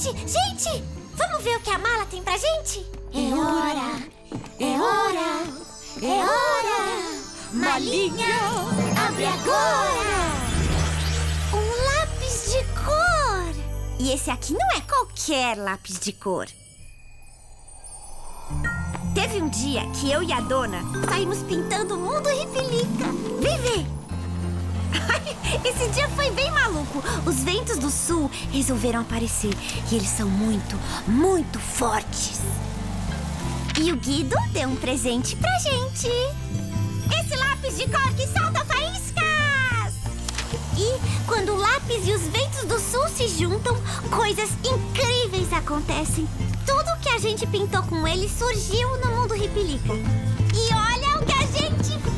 Gente! Vamos ver o que a mala tem pra gente? É hora! É hora! É hora! Malinha, abre agora! Um lápis de cor! E esse aqui não é qualquer lápis de cor. Teve um dia que eu e a dona saímos pintando o mundo Ripilica. Vem ver! Esse dia foi bem maluco. Os ventos do sul resolveram aparecer. E eles são muito, muito fortes. E o Guido deu um presente pra gente. Esse lápis de cor que solta faíscas! E quando o lápis e os ventos do sul se juntam, coisas incríveis acontecem. Tudo que a gente pintou com ele surgiu no mundo Ripilica. E olha o que a gente